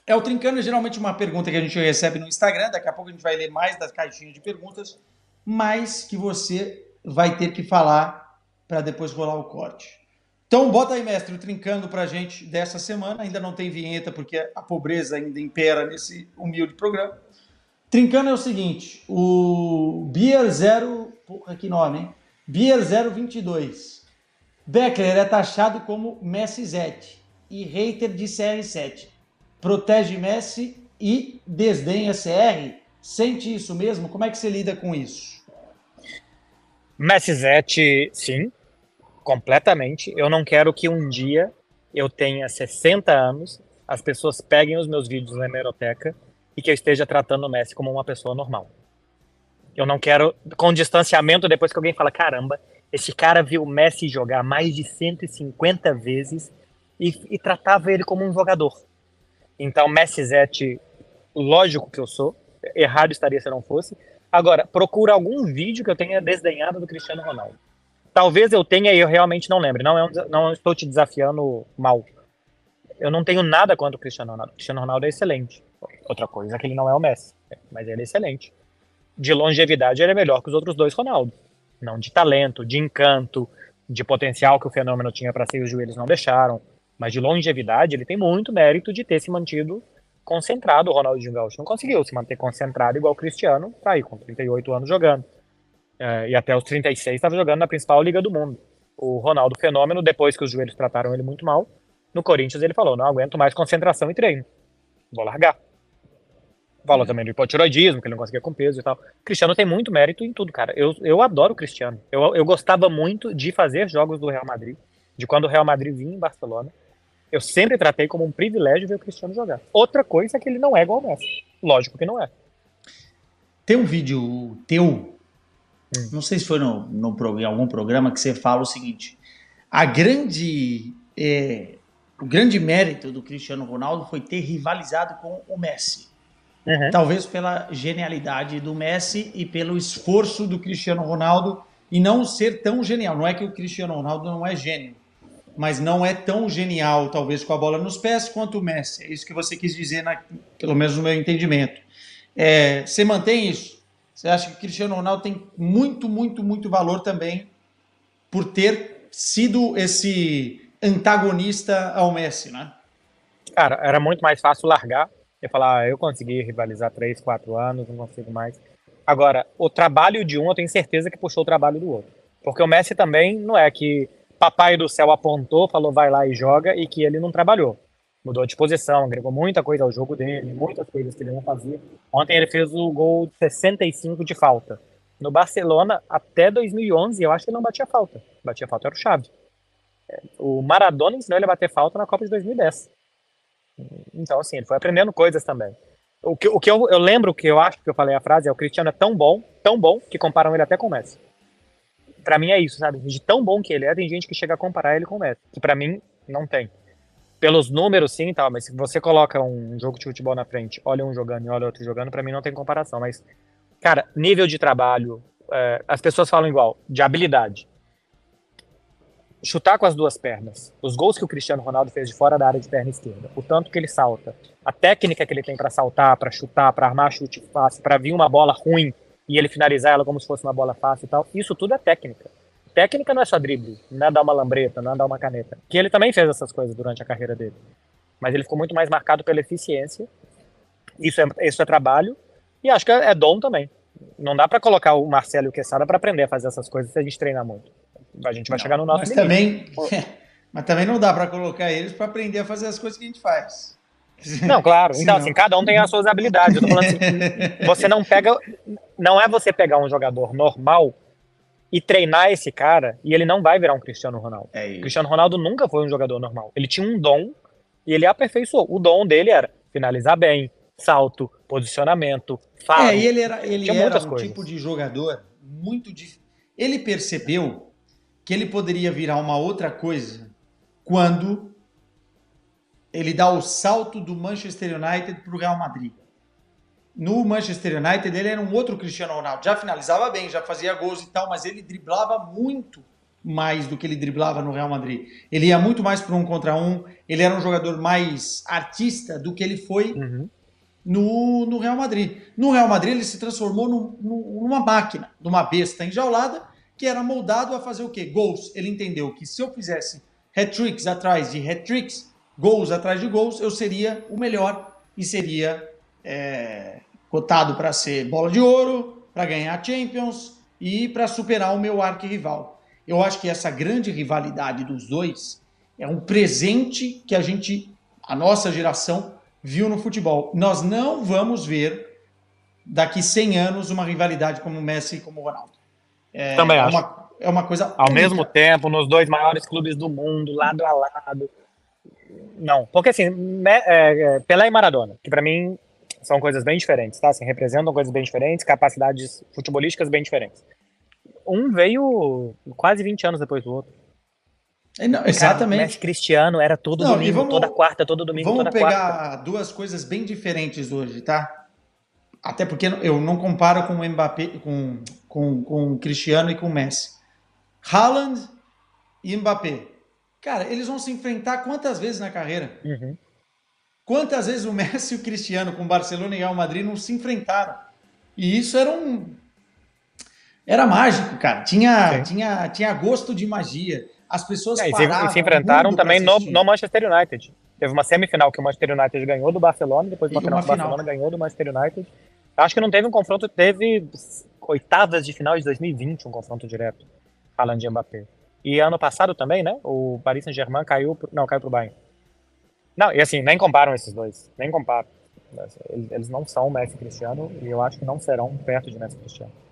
O Trincando é geralmente uma pergunta que a gente recebe no Instagram, daqui a pouco a gente vai ler mais das caixinhas de perguntas, mas que você vai ter que falar para depois rolar o corte. Então bota aí, mestre, o Trincando pra gente dessa semana. Ainda não tem vinheta porque a pobreza ainda impera nesse humilde programa. Trincando é o seguinte, o Beer 0... Porra, que nome, hein? Beer 022. Beckler é taxado como Messi Zete e hater de CR7. Protege Messi e desdenha CR? Sente isso mesmo? Como é que você lida com isso? Messi Zete, sim, completamente. Eu não quero que um dia eu tenha 60 anos, as pessoas peguem os meus vídeos na hemeroteca e que eu esteja tratando o Messi como uma pessoa normal. Eu não quero, com distanciamento, depois que alguém fala, caramba, esse cara viu o Messi jogar mais de 150 vezes e tratava ele como um jogador. Então, Messi Zete, lógico que eu sou, errado estaria se eu não fosse. Agora, procura algum vídeo que eu tenha desdenhado do Cristiano Ronaldo. Talvez eu tenha e eu realmente não lembre. Não estou te desafiando mal. Eu não tenho nada contra o Cristiano Ronaldo. O Cristiano Ronaldo é excelente. Outra coisa é que ele não é o Messi, mas ele é excelente. De longevidade, ele é melhor que os outros dois Ronaldo. Não de talento, de encanto, de potencial que o fenômeno tinha para ser e os joelhos não deixaram. Mas de longevidade, ele tem muito mérito de ter se mantido concentrado. O Ronaldinho Gaúcho não conseguiu se manter concentrado igual o Cristiano, tá aí com 38 anos jogando. E até os 36 estava jogando na principal liga do mundo. O Ronaldo Fenômeno, depois que os joelhos trataram ele muito mal, no Corinthians ele falou, não aguento mais concentração e treino, vou largar. Falou também do hipotiroidismo, que ele não conseguia com peso e tal. O Cristiano tem muito mérito em tudo, cara. Eu adoro o Cristiano. Eu gostava muito de fazer jogos do Real Madrid, de quando o Real Madrid vinha em Barcelona. Eu sempre tratei como um privilégio ver o Cristiano jogar. Outra coisa é que ele não é igual ao Messi. Lógico que não é. Tem um vídeo teu, não sei se foi em algum programa, que você fala o seguinte, o grande mérito do Cristiano Ronaldo foi ter rivalizado com o Messi. Uhum. Talvez pela genialidade do Messi e pelo esforço do Cristiano Ronaldo e não ser tão genial. Não é que o Cristiano Ronaldo não é gênio, mas não é tão genial, talvez, com a bola nos pés quanto o Messi. É isso que você quis dizer, pelo menos no meu entendimento. Você mantém isso? Você acha que o Cristiano Ronaldo tem muito, muito, muito valor também por ter sido esse antagonista ao Messi, né? Cara, era muito mais fácil largar e falar, eu consegui rivalizar 3, 4 anos, não consigo mais. Agora, o trabalho de um, eu tenho certeza que puxou o trabalho do outro. Porque o Messi também não é que papai do céu apontou, falou vai lá e joga, e que ele não trabalhou. Mudou de posição, agregou muita coisa ao jogo dele, muitas coisas que ele não fazia. Ontem ele fez o gol de 65 de falta. No Barcelona, até 2011, eu acho que ele não batia falta. Batia falta era o Xavi. O Maradona ensinou ele a bater falta na Copa de 2010. Então, assim, ele foi aprendendo coisas também. O que eu lembro que eu acho que eu falei a frase é o Cristiano é tão bom, que comparam ele até com o Messi. Pra mim é isso, sabe? De tão bom que ele é, tem gente que chega a comparar ele com o Messi. Que pra mim, não tem. Pelos números, sim, tal, mas se você coloca um jogo de futebol na frente, olha um jogando e olha outro jogando, pra mim não tem comparação. Mas, cara, nível de trabalho, as pessoas falam igual, de habilidade. Chutar com as duas pernas, os gols que o Cristiano Ronaldo fez de fora da área de perna esquerda, o tanto que ele salta, a técnica que ele tem para saltar, para chutar, para armar chute fácil, para vir uma bola ruim e ele finalizar ela como se fosse uma bola fácil e tal, isso tudo é técnica. Técnica não é só drible, não é dar uma lambreta, não é dar uma caneta, que ele também fez essas coisas durante a carreira dele, mas ele ficou muito mais marcado pela eficiência, isso é trabalho, e acho que é dom também. Não dá para colocar o Marcelo e o Quesada para aprender a fazer essas coisas se a gente treinar muito. A gente vai chegar no nosso limite. Mas também não dá para colocar eles para aprender a fazer as coisas que a gente faz. Não, claro. Então, assim, cada um tem as suas habilidades. Eu tô falando assim, você não pega... Não é você pegar um jogador normal e treinar esse cara e ele não vai virar um Cristiano Ronaldo. O Cristiano Ronaldo nunca foi um jogador normal. Ele tinha um dom e ele aperfeiçoou. O dom dele era finalizar bem, salto, posicionamento, faro. Ele era um tipo de jogador muito difícil. Ele percebeu que ele poderia virar uma outra coisa quando ele dá o salto do Manchester United para o Real Madrid. No Manchester United ele era um outro Cristiano Ronaldo, já finalizava bem, já fazia gols e tal, mas ele driblava muito mais do que ele driblava no Real Madrid. Ele ia muito mais para um contra um, ele era um jogador mais artista do que ele foi no Real Madrid. No Real Madrid ele se transformou numa máquina, numa besta enjaulada, que era moldado a fazer o quê? Gols. Ele entendeu que se eu fizesse hat-tricks atrás de hat-tricks, gols atrás de gols, eu seria o melhor e seria cotado para ser bola de ouro, para ganhar Champions e para superar o meu arquirrival. Eu acho que essa grande rivalidade dos dois é um presente que a nossa geração, viu no futebol. Nós não vamos ver daqui 100 anos uma rivalidade como o Messi e como o Ronaldo. Também acho. É uma coisa Ao única. mesmo tempo, nos dois maiores clubes do mundo, lado a lado. Não, porque assim, Pelé e Maradona, que pra mim são coisas bem diferentes, tá? Assim, representam coisas bem diferentes, capacidades futebolísticas bem diferentes. Um veio quase 20 anos depois do outro. Não, exatamente. Cara, Messi Cristiano era todo domingo, toda quarta, todo domingo, toda quarta. Vamos pegar duas coisas bem diferentes hoje, tá? Até porque eu não comparo com o Mbappé, com o Cristiano e com o Messi. Haaland e Mbappé. Cara, eles vão se enfrentar quantas vezes na carreira? Quantas vezes o Messi e o Cristiano com o Barcelona e Real Madrid não se enfrentaram? E isso era mágico, cara. Tinha gosto de magia. As pessoas paravam. E se enfrentaram também no Manchester United. Teve uma semifinal que o Manchester United ganhou do Barcelona, depois uma final que o Barcelona ganhou do Manchester United. Acho que não teve um confronto, teve oitavas de final de 2020, um confronto direto, falando de Mbappé. E ano passado também, né? O Paris Saint-Germain caiu pro Bayern. Não, e assim, nem comparam esses dois. Nem comparam. Eles não são Messi e Cristiano, e eu acho que não serão perto de Messi e Cristiano.